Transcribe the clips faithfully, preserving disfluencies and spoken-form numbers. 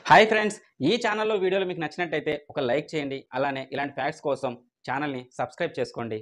Hi friends, ఈ ఛానల్లో వీడియోలు మీకు నచ్చినట్టయితే ఒక లైక్ చేయండి. అలానే ఇలాంటి ఫ్యాక్ట్స్ కోసం ఛానల్ని సబ్స్క్రైబ్ చేసుకోండి.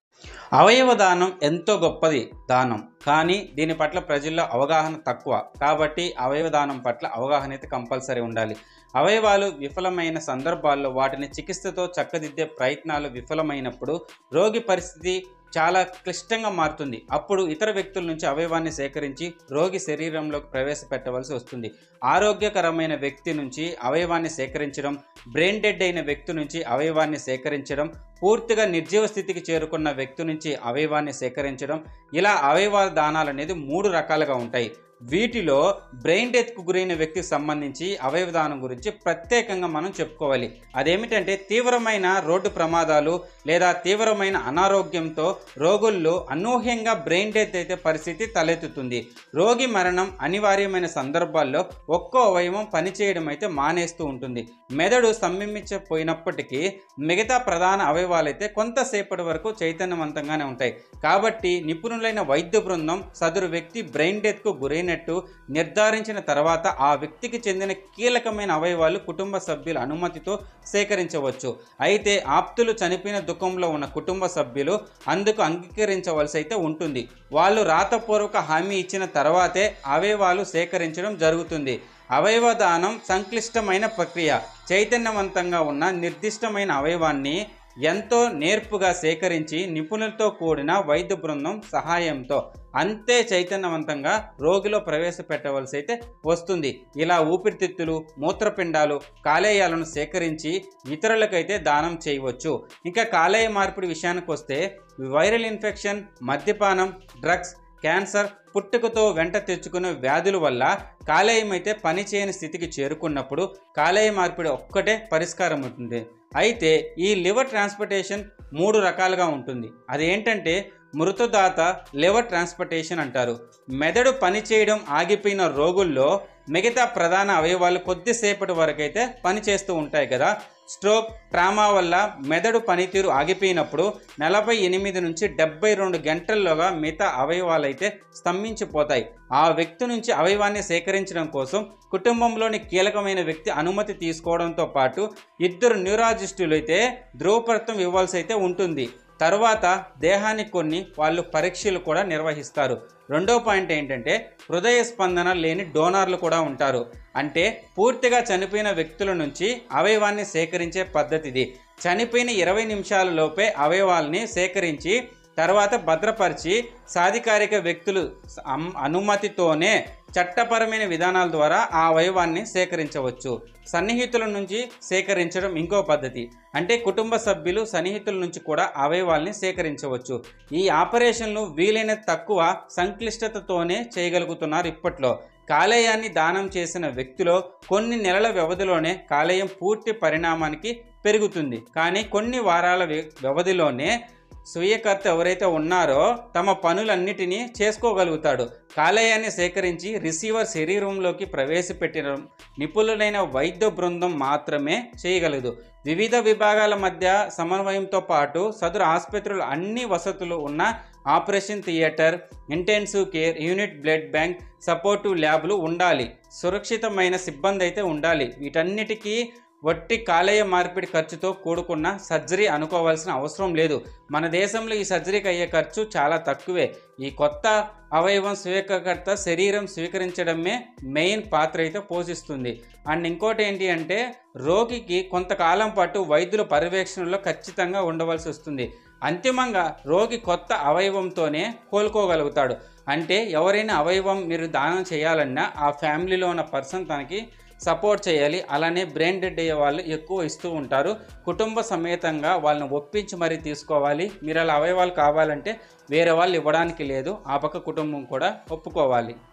అవయవ దానం ఎంతో గొప్పది దానం, కానీ దీని పట్ల ప్రజల్లో అవగాహన తక్కువ. కాబట్టి అవయవ దానం పట్ల అవగాహన అయితే కంపల్సరీ ఉండాలి. అవయవాలు విఫలమైన సందర్భాల్లో వాటిని చికిత్సతో చక్కదిద్దే ప్రయత్నాలు విఫలమైనప్పుడు రోగి పరిస్థితి చాలా క్లిష్టంగా మారుతుంది. అప్పుడు ఇతర వ్యక్తుల నుంచి అవయవాన్ని సేకరించి రోగి శరీరంలోకి ప్రవేశపెట్టవలసి వస్తుంది. ఆరోగ్యకరమైన వ్యక్తి నుంచి అవయవాన్ని సేకరించడం, బ్రెయిన్ డెడ్ అయిన వ్యక్తి నుంచి అవయవాన్ని సేకరించడం, పూర్తిగా నిర్జీవ స్థితికి చేరుకున్న వ్యక్తి నుంచి అవయవాన్ని సేకరించడం, ఇలా అవయవాల దానాలు అనేది మూడు రకాలుగా ఉంటాయి. వీటిలో బ్రెయిన్ డెత్కు గురైన వ్యక్తికి సంబంధించి అవయవ దానం గురించి ప్రత్యేకంగా మనం చెప్పుకోవాలి. అదేమిటంటే తీవ్రమైన రోడ్డు ప్రమాదాలు లేదా తీవ్రమైన అనారోగ్యంతో రోగుల్లో అనూహ్యంగా బ్రెయిన్ డెత్ అయితే పరిస్థితి తలెత్తుతుంది. రోగి మరణం అనివార్యమైన సందర్భాల్లో ఒక్కో అవయవం పనిచేయడం అయితే మానేస్తూ ఉంటుంది. మెదడు స్తంభించపోయినప్పటికీ మిగతా ప్రధాన అవయవాలైతే కొంతసేపటి వరకు చైతన్యవంతంగానే ఉంటాయి. కాబట్టి నిపుణులైన వైద్య బృందం సదరు వ్యక్తి బ్రెయిన్ డెత్కు గురైన నిర్ధారించిన తర్వాత ఆ వ్యక్తికి చెందిన కీలకమైన అవయవాలు కుటుంబ సభ్యుల అనుమతితో సేకరించవచ్చు. అయితే ఆప్తులు చనిపోయిన దుఃఖంలో ఉన్న కుటుంబ సభ్యులు అందుకు అంగీకరించవలసి అయితే ఉంటుంది. వాళ్ళు రాతపూర్వక హామీ ఇచ్చిన తర్వాతే అవయవాలు సేకరించడం జరుగుతుంది. అవయవ దానం సంక్లిష్టమైన ప్రక్రియ. చైతన్యవంతంగా ఉన్న నిర్దిష్టమైన అవయవాన్ని ఎంతో నేర్పుగా సేకరించి నిపుణులతో కూడిన వైద్య బృందం సహాయంతో అంతే చైతన్యవంతంగా రోగిలో ప్రవేశపెట్టవలసి అయితే వస్తుంది. ఇలా ఊపిరితిత్తులు, మూత్రపిండాలు, కాలేయాలను సేకరించి ఇతరులకైతే దానం చేయవచ్చు. ఇంకా కాలేయ మార్పిడి విషయానికి వస్తే వైరల్ ఇన్ఫెక్షన్, మద్యపానం, డ్రగ్స్, క్యాన్సర్, పుట్టుకతో వెంట తెచ్చుకునే వ్యాధుల వల్ల కాలేయం అయితే పనిచేయని స్థితికి చేరుకున్నప్పుడు కాలేయ మార్పిడి ఒక్కటే పరిష్కారం ఉంటుంది. అయితే ఈ లివర్ ట్రాన్స్ప్లాంటేషన్ మూడు రకాలుగా ఉంటుంది. అదేంటంటే మృతదాత లివర్ ట్రాన్స్ప్లాంటేషన్ అంటారు. మెదడు పనిచేయడం ఆగిపోయిన రోగుల్లో మిగతా ప్రధాన అవయవాలు కొద్దిసేపటి వరకు అయితే పనిచేస్తూ ఉంటాయి కదా. స్ట్రోక్, ట్రామా వల్ల మెదడు పనితీరు ఆగిపోయినప్పుడు నలభై ఎనిమిది నుంచి డెబ్బై రెండు గంటల్లోగా మిగతా అవయవాలు అయితే స్తంభించిపోతాయి. ఆ వ్యక్తి నుంచి అవయవాన్ని సేకరించడం కోసం కుటుంబంలోని కీలకమైన వ్యక్తి అనుమతి తీసుకోవడంతో పాటు ఇద్దరు న్యూరాలజిస్టులు అయితే ధృవపత్రం ఇవ్వాల్సి అయితే ఉంటుంది. తర్వాత దేహానికి కొన్ని వాళ్ళు పరీక్షలు కూడా నిర్వహిస్తారు. రెండో పాయింట్ ఏంటంటే హృదయ స్పందన లేని డోనార్లు కూడా ఉంటారు. అంటే పూర్తిగా చనిపోయిన వ్యక్తుల నుంచి అవయవాన్ని సేకరించే పద్ధతి ఇది. చనిపోయిన ఇరవై నిమిషాల లోపే అవయవాల్ని సేకరించి తర్వాత భద్రపరిచి సాధికారిక వ్యక్తులు అనుమతితోనే చట్టపరమైన విధానాల ద్వారా ఆ అవయవాన్ని సేకరించవచ్చు. సన్నిహితుల నుంచి సేకరించడం ఇంకో పద్ధతి. అంటే కుటుంబ సభ్యులు, సన్నిహితుల నుంచి కూడా అవయవాల్ని సేకరించవచ్చు. ఈ ఆపరేషన్లు వీలైన తక్కువ సంక్లిష్టతతోనే చేయగలుగుతున్నారు ఇప్పట్లో. కాలేయాన్ని దానం చేసిన వ్యక్తిలో కొన్ని నెలల వ్యవధిలోనే కాలేయం పూర్తి పరిణామానికి పెరుగుతుంది. కానీ కొన్ని వారాల వ్యవధిలోనే స్వీయకర్త ఎవరైతే ఉన్నారో తమ పనులన్నిటినీ చేసుకోగలుగుతాడు. కాలేయాన్ని సేకరించి రిసీవర్ శరీరంలోకి ప్రవేశపెట్టడం నిపుణులైన వైద్య బృందం మాత్రమే చేయగలదు. వివిధ విభాగాల మధ్య సమన్వయంతో పాటు సదరు ఆసుపత్రులు అన్ని వసతులు ఉన్న operation theatre, intensive care unit, blood bank, supportive ల్యాబ్లు ఉండాలి. సురక్షితమైన సిబ్బంది అయితే ఉండాలి. వీటన్నిటికీ వట్టి కాలేయ మార్పిడి ఖర్చుతో కూడుకున్న సర్జరీ అనుకోవాల్సిన అవసరం లేదు. మన దేశంలో ఈ సర్జరీకి అయ్యే ఖర్చు చాలా తక్కువే. ఈ కొత్త అవయవం స్వీకర్త శరీరం స్వీకరించడమే మెయిన్ పాత్ర అయితే పోషిస్తుంది. అండ్ ఇంకోటి ఏంటి అంటే రోగికి కొంతకాలం పాటు వైద్యుల పర్యవేక్షణలో ఖచ్చితంగా ఉండవలసి వస్తుంది. అంతిమంగా రోగి కొత్త అవయవంతోనే కోలుకోగలుగుతాడు. అంటే ఎవరైనా అవయవం మీరు దానం చేయాలన్నా ఆ ఫ్యామిలీలో ఉన్న పర్సన్ తనకి సపోర్ట్ చేయాలి. అలానే బ్రెయిన్ డెడ్ అయ్యే వాళ్ళు ఎక్కువ ఇస్తూ ఉంటారు. కుటుంబ సమేతంగా వాళ్ళని ఒప్పించి మరీ తీసుకోవాలి. మీరు అలా అవయవాలు కావాలంటే వేరే వాళ్ళు ఇవ్వడానికి లేదు. ఆ పక్క కుటుంబం కూడా ఒప్పుకోవాలి.